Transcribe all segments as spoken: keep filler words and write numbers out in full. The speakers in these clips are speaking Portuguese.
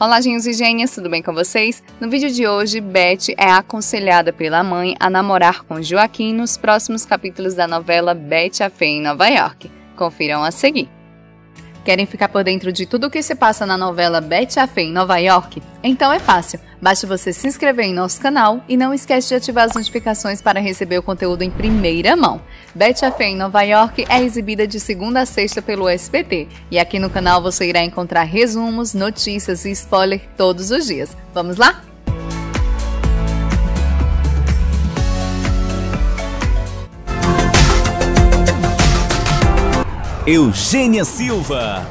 Olá, gênios e gênias, tudo bem com vocês? No vídeo de hoje, Beth é aconselhada pela mãe a namorar com Joaquim nos próximos capítulos da novela Betty a Feia em Nova York. Confiram a seguir. Querem ficar por dentro de tudo o que se passa na novela Betty a Feia em Nova York? Então é fácil, basta você se inscrever em nosso canal e não esquece de ativar as notificações para receber o conteúdo em primeira mão. Betty a Feia em Nova York é exibida de segunda a sexta pelo S B T e aqui no canal você irá encontrar resumos, notícias e spoiler todos os dias. Vamos lá? Eugênia Silva.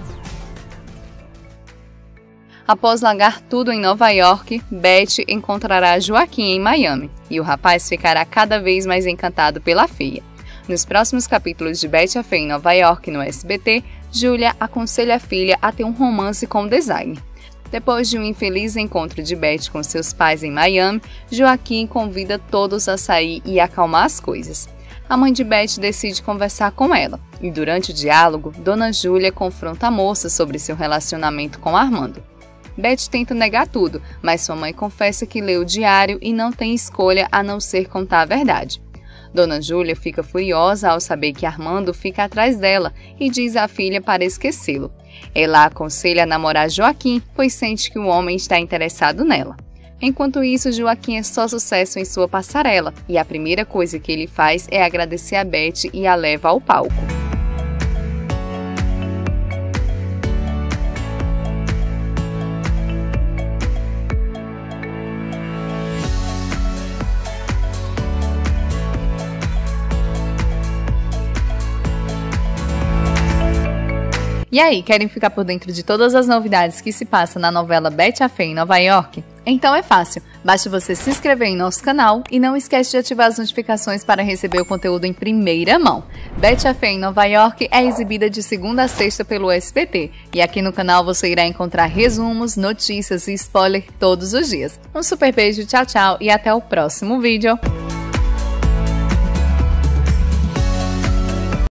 Após largar tudo em Nova York, Beth encontrará Joaquim em Miami e o rapaz ficará cada vez mais encantado pela filha. Nos próximos capítulos de Betty a Feia em Nova York no S B T, Julia aconselha a filha a ter um romance com o designer. Depois de um infeliz encontro de Beth com seus pais em Miami, Joaquim convida todos a sair e acalmar as coisas. A mãe de Beth decide conversar com ela, e durante o diálogo, Dona Júlia confronta a moça sobre seu relacionamento com Armando. Beth tenta negar tudo, mas sua mãe confessa que leu o diário e não tem escolha a não ser contar a verdade. Dona Júlia fica furiosa ao saber que Armando fica atrás dela e diz à filha para esquecê-lo. Ela aconselha a namorar Joaquim, pois sente que o homem está interessado nela. Enquanto isso, Joaquim é só sucesso em sua passarela, e a primeira coisa que ele faz é agradecer a Beth e a leva ao palco. E aí, querem ficar por dentro de todas as novidades que se passam na novela Betty a Feia em Nova York? Então é fácil, basta você se inscrever em nosso canal e não esquece de ativar as notificações para receber o conteúdo em primeira mão. Betty a Feia em Nova York é exibida de segunda a sexta pelo S B T e aqui no canal você irá encontrar resumos, notícias e spoiler todos os dias. Um super beijo, tchau, tchau e até o próximo vídeo!